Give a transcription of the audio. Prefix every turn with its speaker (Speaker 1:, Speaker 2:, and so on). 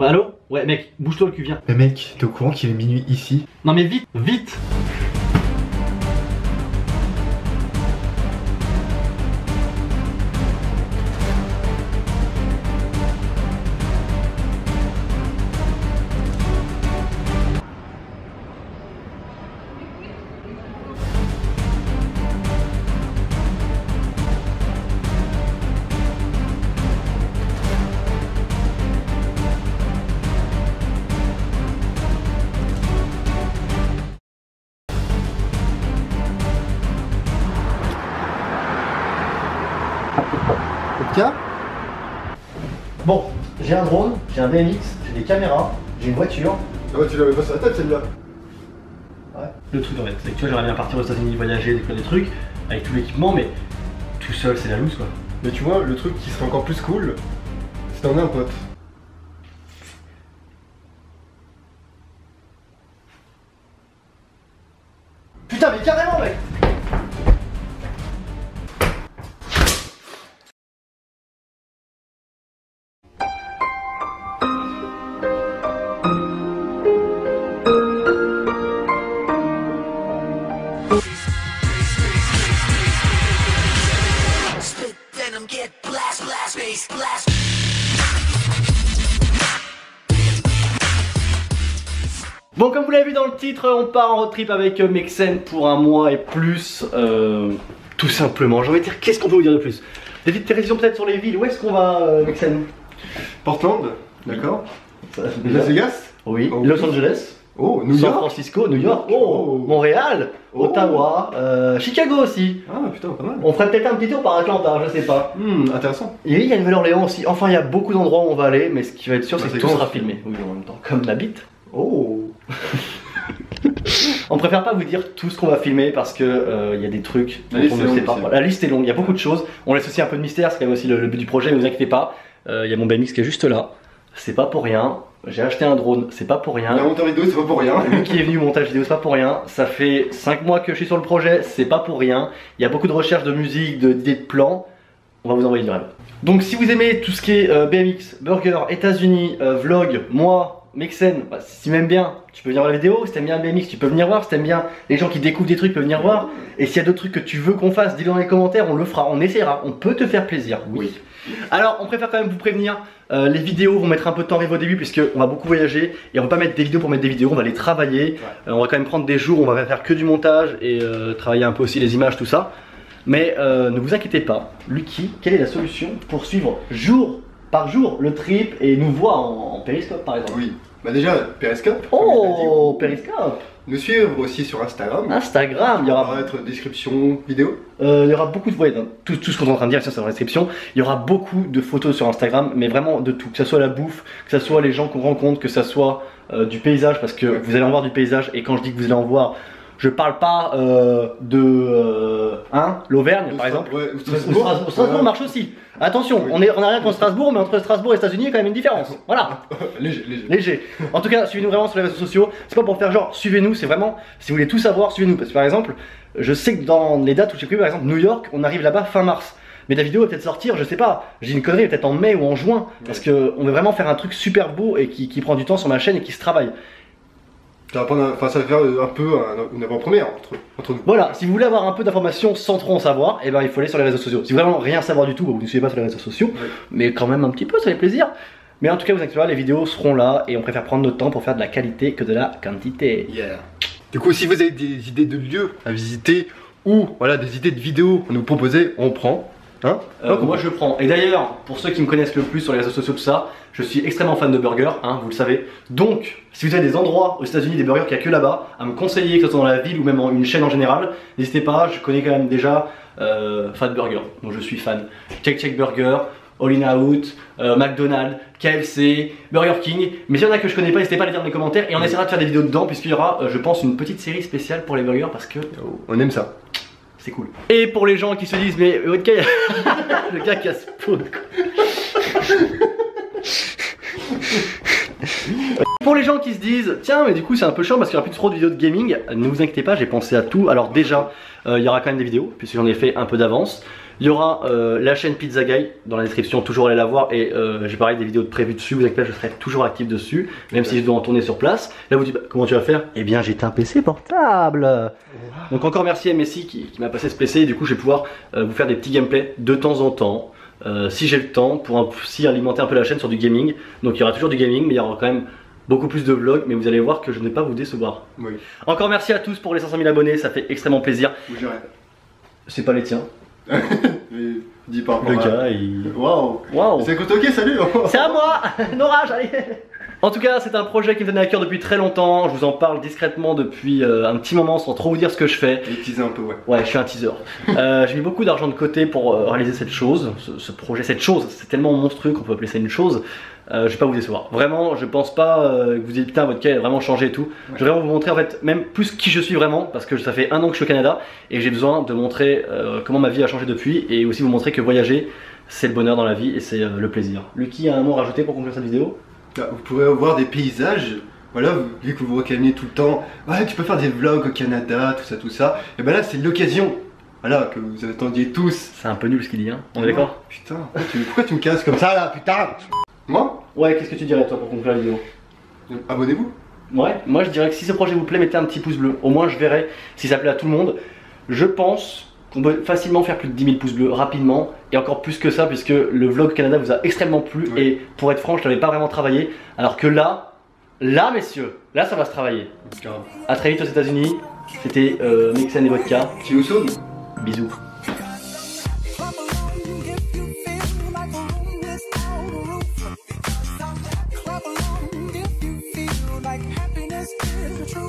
Speaker 1: Ouais, allô? Ouais mec, bouge-toi le cul, viens.
Speaker 2: Mais mec, t'es au courant qu'il est minuit ici?
Speaker 1: Non mais vite, vite. Bon, j'ai un drone, j'ai un BMX, j'ai des caméras, j'ai une voiture.
Speaker 2: Ah ouais, tu l'avais pas sur la tête celle-là.
Speaker 1: Ouais. Le truc en fait, c'est que tu vois, j'aimerais bien partir aux États-Unis, voyager, découvrir des trucs, avec tout l'équipement, mais tout seul c'est la loose quoi.
Speaker 2: Mais tu vois, le truc qui serait encore plus cool, c'est d'emmener un pote.
Speaker 1: Putain mais carrément mec. Bon, comme vous l'avez vu dans le titre, on part en road trip avec Mexen pour un mois et plus, tout simplement. J'ai envie de dire, qu'est-ce qu'on peut vous dire de plus? Des petites précisions peut-être sur les villes, où est-ce qu'on va Mexen?
Speaker 2: Portland, d'accord. Las Vegas.
Speaker 1: Oui,
Speaker 2: Oh,
Speaker 1: Los
Speaker 2: oui.
Speaker 1: Angeles.
Speaker 2: Oh, New
Speaker 1: San
Speaker 2: York.
Speaker 1: Francisco, New York,
Speaker 2: Oh.
Speaker 1: Montréal,
Speaker 2: Oh.
Speaker 1: Ottawa, Chicago aussi.
Speaker 2: Ah putain, pas mal.
Speaker 1: On ferait peut-être un petit tour par Atlanta, je sais pas.
Speaker 2: Intéressant.
Speaker 1: Et oui, il y a Nouvelle-Orléans aussi. Enfin, il y a beaucoup d'endroits où on va aller, mais ce qui va être sûr,
Speaker 2: Bah,
Speaker 1: c'est que
Speaker 2: c'est
Speaker 1: tout
Speaker 2: grand,
Speaker 1: sera
Speaker 2: ça.
Speaker 1: filmé. Oui, en même temps, comme ma bite.
Speaker 2: Oh.
Speaker 1: On préfère pas vous dire tout ce qu'on va filmer parce que y a des trucs dont
Speaker 2: La liste
Speaker 1: on
Speaker 2: est
Speaker 1: ne sait
Speaker 2: longue
Speaker 1: pas.
Speaker 2: aussi.
Speaker 1: La liste est longue, il y a beaucoup de choses. On laisse aussi un peu de mystère, c'est quand même aussi le but du projet, ne vous inquiétez pas. Il y a mon BMX qui est juste là. C'est pas pour rien. J'ai acheté un drone, c'est pas pour rien.
Speaker 2: La monteur vidéo, c'est pas pour rien.
Speaker 1: Lui qui est venu montage vidéo, c'est pas pour rien. Ça fait 5 mois que je suis sur le projet, c'est pas pour rien. Il y a beaucoup de recherches de musique, d'idées de plans. On va vous envoyer du rêve. Donc si vous aimez tout ce qui est BMX, burger, États-Unis, vlog, moi, Mexen, bah, si tu m'aimes bien, tu peux venir voir la vidéo. Si t'aimes bien BMX, tu peux venir voir. Si t'aimes bien les gens qui découvrent des trucs, peuvent venir voir. Et s'il y a d'autres trucs que tu veux qu'on fasse, dis-le dans les commentaires, on le fera, on essaiera. On peut te faire plaisir, oui. Alors on préfère quand même vous prévenir, les vidéos vont mettre un peu de temps arriver au début puisque on va beaucoup voyager et on va pas mettre des vidéos pour mettre des vidéos, on va les travailler, on va quand même prendre des jours, on va faire que du montage et travailler un peu aussi les images, tout ça. Mais ne vous inquiétez pas, Lucky, quelle est la solution pour suivre jour par jour le trip et nous voir en périscope par exemple?
Speaker 2: Oui. Bah déjà, Periscope.
Speaker 1: Oh, périscope.
Speaker 2: Nous suivre aussi sur Instagram.
Speaker 1: Instagram, il y aura
Speaker 2: description vidéo.
Speaker 1: il y aura beaucoup de tout ce qu'on est en train de dire, ça c'est dans la description. Il y aura beaucoup de photos sur Instagram, mais vraiment de tout, que ce soit la bouffe, que ce soit les gens qu'on rencontre, que ce soit du paysage, parce que vous allez en voir du paysage. Et quand je dis que vous allez en voir, je parle pas l'Auvergne par exemple.
Speaker 2: Ouais, ou
Speaker 1: Strasbourg marche aussi. Attention, on a rien contre Strasbourg, mais entre Strasbourg et les États-Unis, il y a quand même une différence. Voilà. Léger. En tout cas, suivez-nous vraiment sur les réseaux sociaux. C'est pas pour faire genre, suivez-nous, c'est vraiment, si vous voulez tout savoir, suivez-nous. Parce que par exemple, je sais que dans les dates où j'ai pris, par exemple, New York, on arrive là-bas fin mars. Mais la vidéo va peut-être sortir, je sais pas, j'ai une connerie, peut-être en mai ou en juin. Parce qu'on veut vraiment faire un truc super beau et qui prend du temps sur ma chaîne et qui se travaille.
Speaker 2: Ça va faire un peu une avant-première entre nous.
Speaker 1: Voilà, si vous voulez avoir un peu d'informations sans trop en savoir, et ben il faut aller sur les réseaux sociaux. Si vous voulez vraiment rien savoir du tout, vous ne suivez pas sur les réseaux sociaux, mais quand même un petit peu, ça fait plaisir. Mais en tout cas, vous inquiétez pas, les vidéos seront là et on préfère prendre notre temps pour faire de la qualité que de la quantité.
Speaker 2: Yeah. Du coup, si vous avez des idées de lieux à visiter ou voilà des idées de vidéos à nous proposer, on prend. Hein
Speaker 1: moi je prends. Et d'ailleurs, pour ceux qui me connaissent le plus sur les réseaux sociaux, tout ça, je suis extrêmement fan de burgers, hein, vous le savez. Donc, si vous avez des endroits aux États-Unis, des burgers qu'il n'y a que là-bas, à me conseiller, que ce soit dans la ville ou même une chaîne en général, n'hésitez pas, je connais quand même déjà Fat Burger, donc je suis fan. Check Burger, All In Out, McDonald's, KFC, Burger King. Mais s'il y en a que je connais pas, n'hésitez pas à les dire dans les commentaires et on essaiera de faire des vidéos dedans puisqu'il y aura, je pense, une petite série spéciale pour les burgers parce que
Speaker 2: on aime ça.
Speaker 1: C'est cool. Et pour les gens qui se disent, mais ok, le gars qui a spawn quoi. Pour les gens qui se disent, tiens mais du coup c'est un peu chiant parce qu'il n'y aura plus trop de vidéos de gaming, ne vous inquiétez pas, j'ai pensé à tout. Alors déjà, il y aura quand même des vidéos, puisque j'en ai fait un peu d'avance. Il y aura la chaîne Pizza Guy dans la description, toujours allez la voir. Et j'ai pareil des vidéos de prévues dessus, vous inquiétez pas, je serai toujours actif dessus, même si je dois en tourner sur place. Là vous dites, bah, comment tu vas faire? Eh bien j'ai un PC portable. Donc encore merci à Messi qui m'a passé ce PC, et du coup je vais pouvoir vous faire des petits gameplays de temps en temps. Si j'ai le temps, pour aussi alimenter un peu la chaîne sur du gaming. Donc il y aura toujours du gaming, mais il y aura quand même beaucoup plus de vlogs, mais vous allez voir que je ne vais pas vous décevoir.
Speaker 2: Oui.
Speaker 1: Encore merci à tous pour les 500 000 abonnés, ça fait extrêmement plaisir. C'est pas les tiens.
Speaker 2: Mais dis pas encore.
Speaker 1: Le gars, il...
Speaker 2: Waouh. C'est ok, salut.
Speaker 1: C'est à moi. Norage, allez. En tout cas, c'est un projet qui me tenait à cœur depuis très longtemps. Je vous en parle discrètement depuis un petit moment sans trop vous dire ce que je fais.
Speaker 2: Et teaser un peu, ouais.
Speaker 1: Ouais, je suis un teaser. J'ai mis beaucoup d'argent de côté pour réaliser cette chose, ce projet, cette chose. C'est tellement monstrueux qu'on peut appeler ça une chose. Je vais pas vous décevoir. Vraiment, je pense pas que vous dites putain, votre cas a vraiment changé et tout. Ouais. Je vais vraiment vous montrer en fait même plus qui je suis vraiment, parce que ça fait 1 an que je suis au Canada et j'ai besoin de montrer comment ma vie a changé depuis, et aussi vous montrer que voyager c'est le bonheur dans la vie et c'est le plaisir. Lucky a un mot à rajouter pour conclure cette vidéo?
Speaker 2: Vous pourrez voir des paysages. Voilà, vu que vous vous recalmez tout le temps, ouais, tu peux faire des vlogs au Canada, tout ça. Et ben là, c'est l'occasion, voilà, que vous attendiez tous.
Speaker 1: C'est un peu nul ce qu'il dit, hein. On est d'accord?
Speaker 2: Putain, pourquoi tu me casses comme ça là, putain? Moi?
Speaker 1: Ouais, qu'est-ce que tu dirais toi pour conclure la vidéo?
Speaker 2: Abonnez-vous.
Speaker 1: Ouais, moi je dirais que si ce projet vous plaît, mettez un petit pouce bleu. Au moins je verrai si ça plaît à tout le monde. Je pense qu'on peut facilement faire plus de 10 000 pouces bleus rapidement, et encore plus que ça puisque le vlog Canada vous a extrêmement plu, ouais. Et pour être franc je n'avais pas vraiment travaillé, alors que là messieurs, là ça va se travailler. A très vite aux États-Unis, c'était Mixen et Vodka.
Speaker 2: Bisous.
Speaker 1: Bisous.